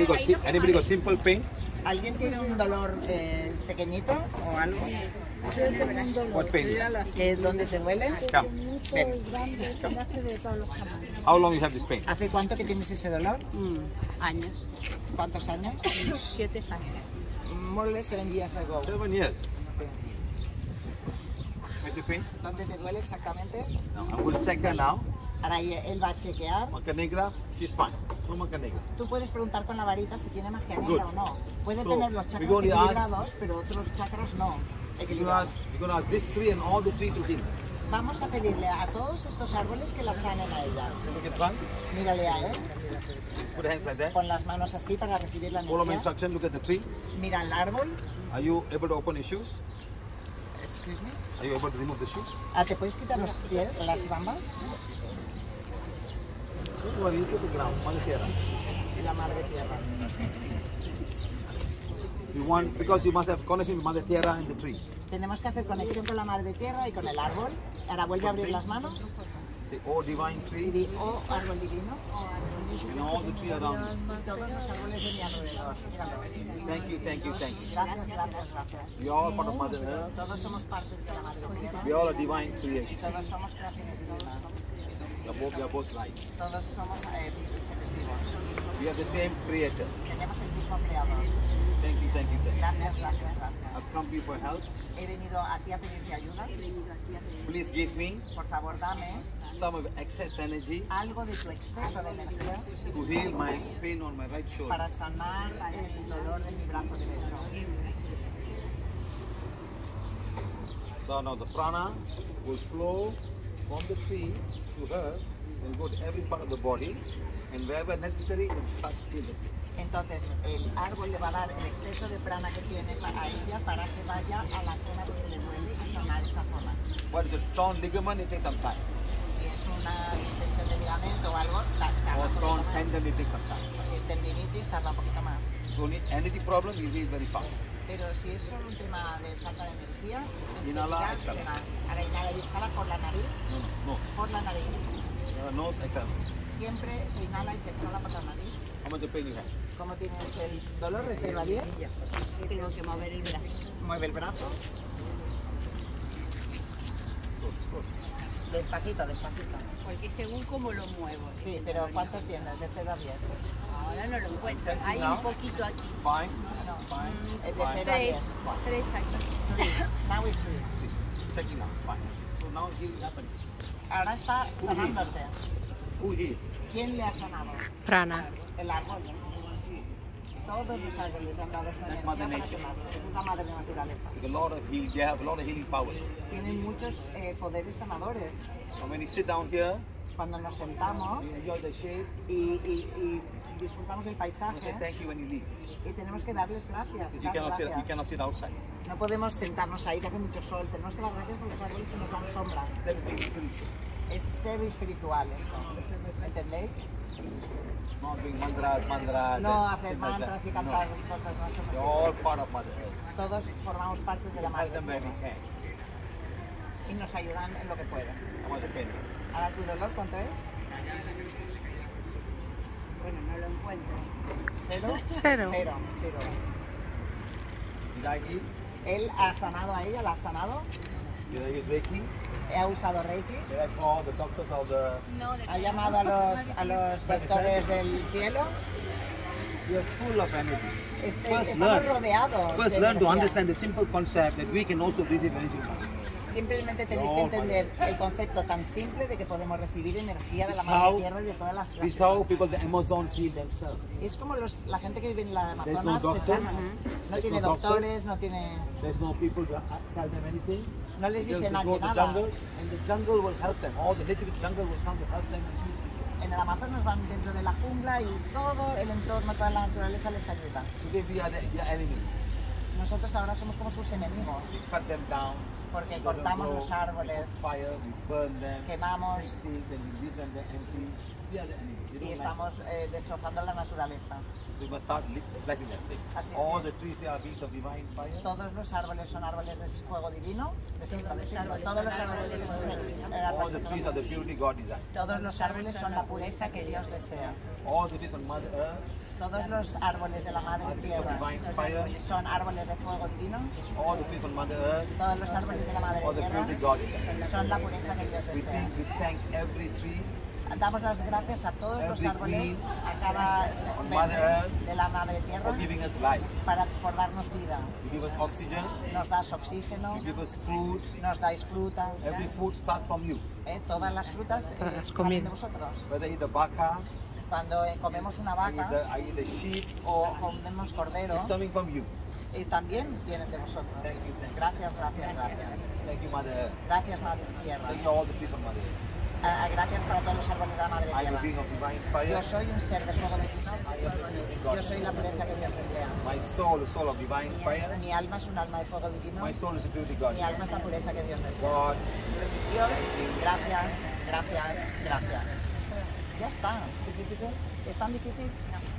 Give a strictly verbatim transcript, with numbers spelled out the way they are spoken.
Anybody got, si- anybody got simple pain? ¿Alguien tiene un dolor eh, pequeñito o algo? What pain? ¿Qué es donde te duele? Come. Ven. How long you have this pain? ¿Hace cuánto que tienes ese dolor? Mm, años. ¿Cuántos años? Siete fácil. More or less seven years ago. Seven years. Sí. Where's the pain? ¿Dónde te duele exactamente? No, I'm going to check her now. Ahora él va a chequear. Magia negra, she's fine. No magia negra. Tú puedes preguntar con la varita si tiene magia Good. negra o no. Puede So, tener los we're chakras going to ask- equilibrados, pero otros chakras no We're going to equilibrados. ask, we're going to ask this tree and all the tree to heal. Vamos a pedirle a todos estos árboles que la sanen a ella. Look at front. Mírale a él, Put the hands like that. pon las manos así para recibir la Follow my energía. instruction. Look at the tree. Mira el árbol. Are you able to open your shoes? Excuse me. Are you able to remove the shoes? Ah, ¿te puedes quitar los pies, las bambas? Don't worry, you go to ground. Mother Tierra. Sí, la madre tierra. You want, because you must have connection with Mother Tierra and the tree. Tenemos que hacer conexión con la madre tierra y con el árbol. Ahora vuelve a abrir las manos Say, oh divine y tree, di, oh árbol divino. and all the tree around me. Y todos los árboles de mi alrededor. Míralo. Thank you, thank you, thank you. Gracias, gracias, gracias. We all part of Mother Earth. Todos somos partes de la madre tierra. We all are divine creation. Todos somos creaciones divinas. We are both, we are both right. Todos somos eh, seres vivos. We are the same creator. Tenemos el mismo creador. Thank you, thank you, thank you. Gracias, gracias, gracias. I've come to you for help. He venido a ti a pedirte ayuda. Please give me Por favor, dame some of excess energy algo de tu exceso de energía to heal my pain on my right shoulder. para sanar el dolor de mi brazo derecho. So now the prana will flow from the tree to her and go to every part of the body, and wherever necessary, it will start healing. Entonces, el árbol le va a dar el exceso de prana que tiene para ella para que vaya a la zona donde le duele a sanar esa zona. What is a torn ligament? It takes some time. Si es una distensión de ligamento o algo, ta- tarda Or un poquito torn más. tendon, it takes some time. O si es tendinitis, tarda un poquito más. So any energy problem, you heal very fast. Pero si es solo un tema de falta de energía, Inhala, enseguida exhala. se va. Ahora inhala y exhala por la nariz, No, no, no. por la nariz. Uh, nose, exhale. Siempre se inhala y se exhala por la nariz. How much the pain you have? ¿Cómo tienes el dolor de cero a diez? Tengo que mover el brazo. Mueve el brazo. Slowly, slowly. Despacito, despacito. Porque según cómo lo muevo. Sí, pero ¿cuánto tienes de cero a diez? Ahora no lo encuentro. Sexy Hay now. un poquito aquí. Fine, No. fine, Es de fine. cero a Tres. diez. Tres aquí. Now is free. Checking now, fine. So now healing happening. Ahora está sanándose. Who healed? ¿Quién le ha sanado? Prana. El árbol. Todos los árboles han dado su That's energía Mother para Nature. sanarse. Esa es la madre naturaleza. With a lot of healing, they have a lot of healing powers. Tienen muchos eh, poderes sanadores. And when you sit down here, Cuando nos sentamos you enjoy the shade, y, y- y disfrutamos del you say paisaje thank you when you leave. y tenemos que darles gracias. Because you dar cannot sit, you gracias. cannot sit outside. No podemos sentarnos ahí que hace mucho sol. Tenemos que dar gracias a los árboles que nos dan sombra. That is being spiritual. Es ser espiritual eso. ¿Entendéis? Not doing mantras, mantras. No and hacer things like mantras that. y cantar No. cosas, no somos They're all así. part of Mother Earth. Todos formamos parte de la Help madre them where we tierra can. y nos ayudan en lo que pueden. How much the pain? Ahora, ¿tu dolor cuánto es? Bueno, no lo encuentro. ¿Cero? Cero. Cero, cero. Did I heal? Él ha sanado a ella, la ha sanado. Did I use Reiki? Ha usado Reiki. Did I call the doctors of the... Ha llamado a los, a los doctores del cielo. We are full of energy. Este, First estamos learn. rodeados First de learn to energía. understand the simple concept that we can also receive energy from it. Simplemente tenéis que No, entender el concepto tan simple de que podemos recibir energía de la This madre how- tierra y de todas las This is gracias. how people in the Amazon heal themselves. Es como los, la gente que vive en la There's Amazonas no se doctor. sana. No There's tiene no doctor. doctores, no tiene... There's no people to tell them anything. No les They dice just nadie go to the nada. jungle, and the jungle will help them. All the native jungle will come to help them. and heal people. En el Amazonas van dentro de la jungla y todo el entorno, toda la naturaleza les ayuda. Today we are the, their enemies. Nosotros ahora somos como sus enemigos, We cut them down. porque we let them cortamos grow, los we árboles, put fire, we burn them. quemamos Things, and we leave them there empty. We are the enemies. They y don't like estamos eh, destrozando la naturaleza. it. So you must start li- blessing them. Say, Así es all que- the trees here are beings of divine fire. Todos los árboles son árboles de fuego divino. Todos los árboles Todos son los árboles árboles de fuego son divino. All the trees are the purity God desires. Todos los árboles son la pureza que Dios desea. All the trees on Mother Earth Todos los árboles de la Madre Tierra divine fire. son árboles de fuego divino. All the trees on Mother Earth Todos los árboles de la Madre are the Tierra purity God desires. son la pureza que Dios We desea. think we thank every tree Damos las gracias a todos los Every árboles, tree a cada on verde Mother Earth de la Madre Tierra for giving us life. para, por darnos vida. You give us oxygen, Nos das oxígeno, you give us food. nos dais fruta. Every food starts from you. ¿eh? Todas las frutas eh, Todas las salen de comidas. vosotros. Whether I eat the baka, Cuando eh, comemos una I eat vaca the, I eat the sheep, o comemos cordero, it's coming from you. eh, también vienen de vosotros. Thank you, thank you. Gracias, gracias, gracias. Thank you, Mother Earth. Gracias, Madre Tierra. Thank you, all the trees on Mother Earth. Ah, gracias para todos los árboles de la Madre I am a Tierra. being of divine fire. Yo soy un ser de fuego divino. I am the purity God. Yo soy la pureza que Dios desea. My soul, the soul of divine fire. Mi alma es un alma de fuego divino. My soul is the purity God. Mi alma es la pureza que Dios desea. God, Dios, gracias, gracias, gracias. Ya está. ¿Es tan difícil?